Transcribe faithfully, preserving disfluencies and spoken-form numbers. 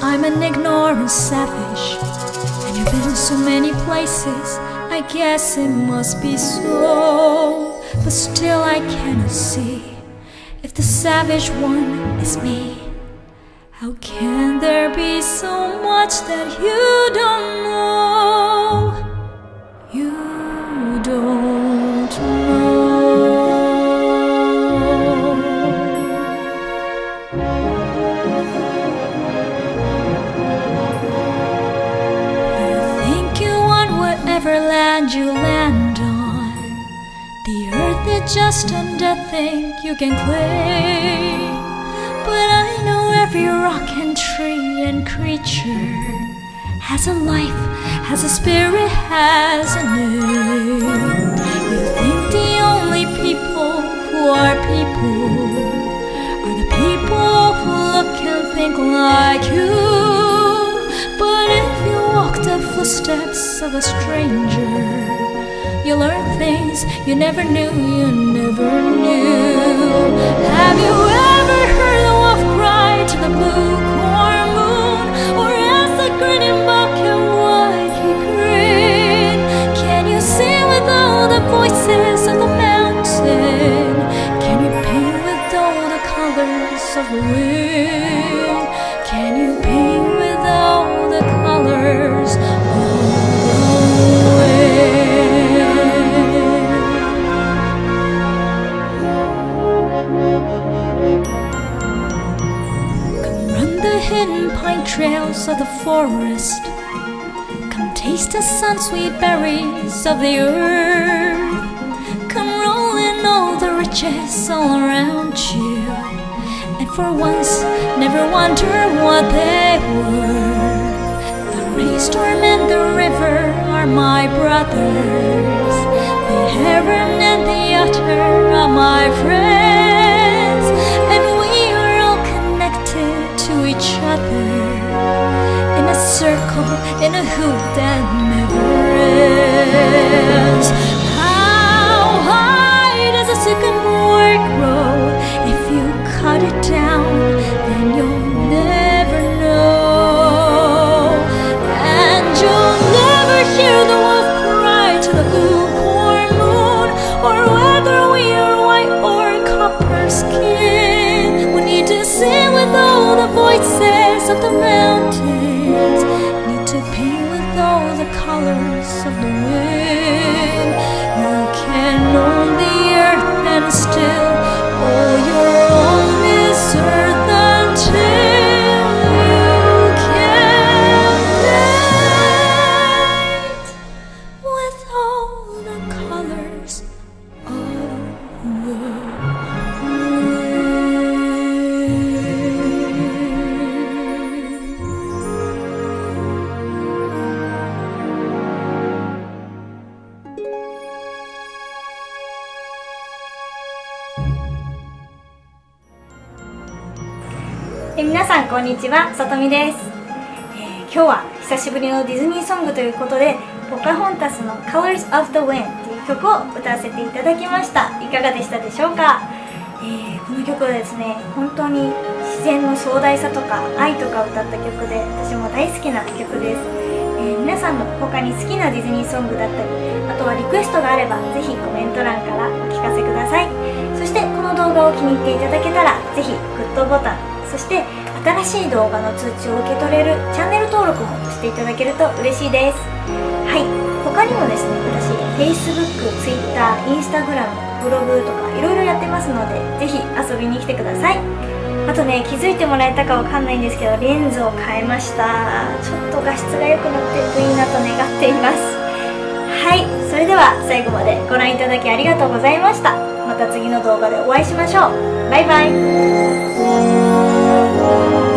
I'm an ignorant savage, and you've been so many places, I guess it must be so. But still I cannot see if the savage one is me. How can there be so much that you don't know? You don't know. You think you want whatever land you land on. The earth is just a dead thing you can claim. But I know every rock and tree and creature has a life, has a spirit, has a name. You think the only people who are people are the people who look and think like you. But if you walk the footsteps of a stranger, you learn things you never knew, you never knew. Have you ever heard the wolf cry to the blue corn moon, or ask the grinning buck and why he grinned? Can you sing with all the voices of the mountain? Can you paint with all the colors of the wind? Can you paint with all the colors of the wind? Hidden pine trails of the forest, come taste the sun-sweet berries of the earth. Come roll in all the riches all around you, and for once never wonder what they were. The rainstorm and the river are my brothers, the heron and the otter are my friends, and we are all connected to each other in a circle, in a hoop that never ends. How high does a sycamore grow? If you cut it down, then you'll never know. And you'll never hear the wolf cry to the blue corn moon, or whether we are white or copper skin. We need to sing with all the voices of the mountains, need to paint with all the colors of the wind. You can own the earth and still all your own is earth until you can paint with all the colors of the wind. え皆さんこんにちは、さとみです。えー、今日は久しぶりのディズニーソングということで、ポカホンタスの Colors of the Wind という曲を歌わせていただきました。いかがでしたでしょうか。えー、この曲はですね、本当に自然の壮大さとか愛とかを歌った曲で、私も大好きな曲です。えー、皆さんの他に好きなディズニーソングだったり、あとはリクエストがあればぜひコメント欄からお聞かせください。そしてこの動画を気に入っていただけたらぜひグッドボタン、そして新しい動画の通知を受け取れるチャンネル登録もしていただけると嬉しいです。はい、他にもですね、私 Facebook、Twitter、Instagram、ブログとかいろいろやってますので、ぜひ遊びに来てください。あとね、気づいてもらえたかわかんないんですけど、レンズを変えました。ちょっと画質が良くなってるといいなと願っています。はい、それでは最後までご覧いただきありがとうございました。また次の動画でお会いしましょう。バイバイ。